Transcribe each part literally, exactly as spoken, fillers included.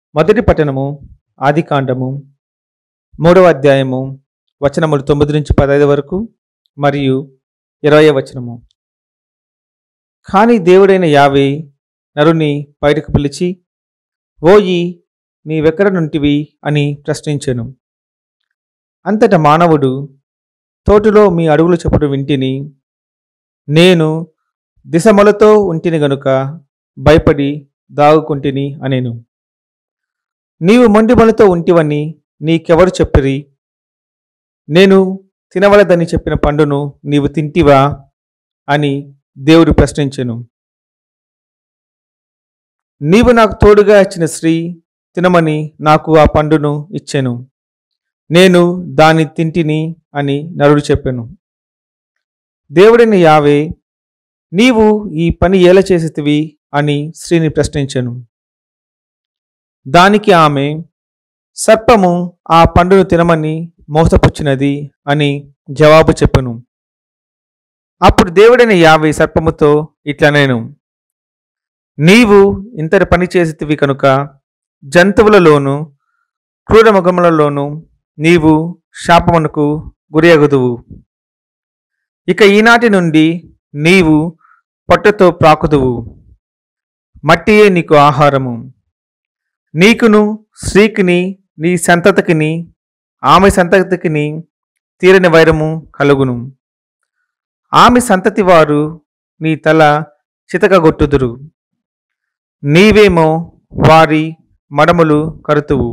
మొదటి పట్టణము ఆదికాండము మూడవ అధ్యాయము వచనములు తొమ్మిది నుంచి పదహైదు వరకు మరియు ఇరవై వచనము. కానీ దేవుడైన యావే నరుని బయటకు పిలిచి, ఓయి నీవెక్కడ నుంటివి అని ప్రశ్నించెను. అంతటా మానవుడు, తోటలో మీ అడుగులు చప్పుడు వింటిని, నేను దిశమలతో ఉంటిని గనుక భయపడి దాగుకుంటిని అనేను. నీవు మొండిమలతో ఉంటివని నీకెవరు చెప్పిరి? నేను తినవలదని చెప్పిన పండును నీవు తింటివా అని దేవుడు ప్రశ్నించెను. నీవు నాకు తోడుగా ఇచ్చిన స్త్రీ తినమని నాకు ఆ పండును ఇచ్చెను, నేను దాన్ని తింటిని అని నరుడు చెప్పెను. దేవుడైన యావే, నీవు ఈ పని ఎలా చేసితివి అని స్త్రీని ప్రశ్నించెను. దానికి ఆమె, సర్పము ఆ పండును తినమని మోసపుచ్చినది అని జవాబు చెప్పెను. అప్పుడు దేవుడైన యావే సర్పముతో ఇట్లనేను, నీవు ఇంతటి పని చేసితివి కనుక జంతువులలోను క్రూరమృగములలోను నీవు శాపమునకు గురియగుదువు. ఇక ఈనాటి నుండి నీవు పొట్టతో ప్రాకుదువు, మట్టియే నీకు ఆహారము. నీకును స్త్రీకిని నీ సంతతికిని ఆమె సంతతికిని తీరని వైరము కలుగును. ఆమె సంతతి వారు నీ తల చితకగొట్టుదురు, నీవేమో వారి మడములు కరుతువు.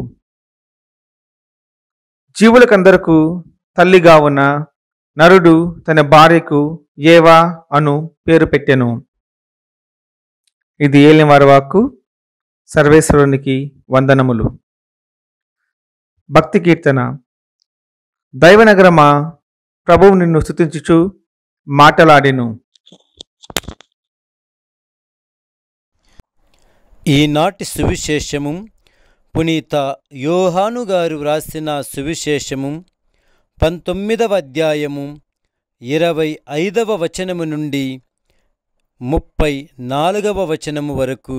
జీవులకందరకు తల్లిగా ఉన్న నరుడు తన భార్యకు ఏవా అను పేరు పెట్టెను. ఇది ఏలిన వారి వాక్కు. సర్వేశ్వరునికి వందనములు. భక్తి కీర్తన. దైవనగరమా, ప్రభువు నిన్ను స్తుతించుచు మాటలాడెను. ఈనాటి సువిశేషము పునీత యోహాను గారు వ్రాసిన సువిశేషము పంతొమ్మిదవ అధ్యాయము ఇరవై ఐదవ వచనము నుండి ముప్పై నాలుగవ వచనము వరకు.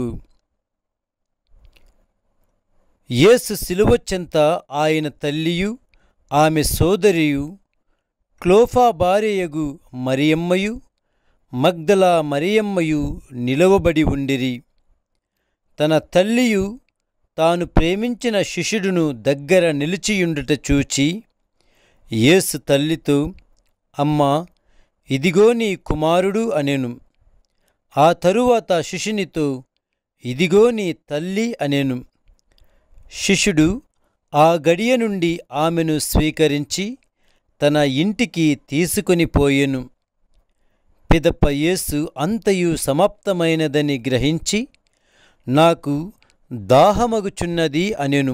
యేసు శిలువ చెంత ఆయన తల్లియు ఆమె సోదరియు క్లోఫా భార్యయగు మరియమ్మయు మగ్దలా మరియమ్మయు నిలవబడి ఉండిరి. తన తల్లియు తాను ప్రేమించిన శిష్యుడును దగ్గర నిలిచియుండుట చూచి యేసు తల్లితో, అమ్మా, ఇదిగో నీ కుమారుడు అనెను. ఆ తరువాత శిష్యునితో, ఇదిగో నీ తల్లి అనెను. శిష్యుడు ఆ గడియ నుండి ఆమెను స్వీకరించి తన ఇంటికి తీసుకొని పోయెను. పిదప యేసు అంతయు సమాప్తమైనదని గ్రహించి, నాకు దాహమగుచున్నది అనెను.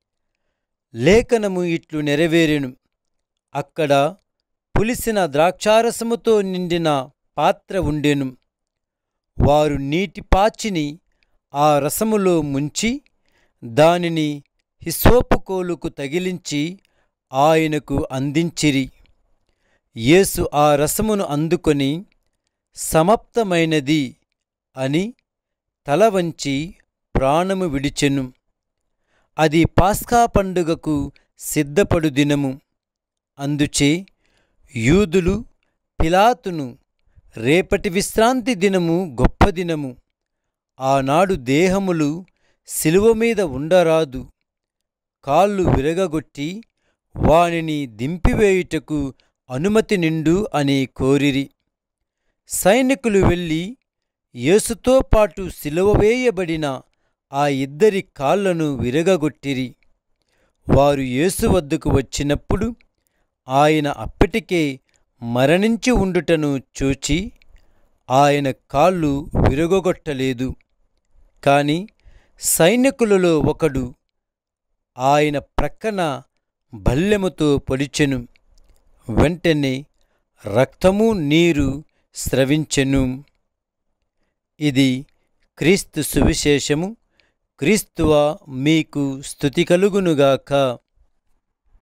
లేఖనము ఇట్లు నెరవేరెను. అక్కడ పులిసిన ద్రాక్షారసముతో నిండిన పాత్ర ఉండెను. వారు నీటి పాచిని ఆ రసములో ముంచి దానిని హిస్సోపు కోలుకు తగిలించి ఆయనకు అందించిరి. యేసు ఆ రసమును అందుకొని సమాప్తమైనది అని తల వంచి ప్రాణము విడిచెను. అది పాస్కా పండుగకు సిద్ధపడు దినము. అందుచే యూదులు పిలాతును, రేపటి విశ్రాంతి దినము గొప్ప దినము, ఆనాడు దేహములు శిలువ మీద ఉండరాదు, కాళ్ళు విరగగొట్టి వానిని దింపివేయుటకు అనుమతి నిండు అని కోరిరి. సైనికులు వెళ్ళి యేసుతో పాటు శిలువ వేయబడిన ఆ ఇద్దరి కాళ్లను విరగగొట్టిరి. వారు యేసు వద్దకు వచ్చినప్పుడు ఆయన అప్పటికే మరణించి ఉండుటను చూచి ఆయన కాళ్ళు విరగొట్టలేదు. కాని సైనికులలో ఒకడు ఆయన ప్రక్కన బల్లెముతో పొడిచెను. వెంటనే రక్తము నీరు స్రవించెను. ఇది క్రీస్తు సువిశేషము. క్రీస్తువా మీకు స్తుతి కలుగునుగాక.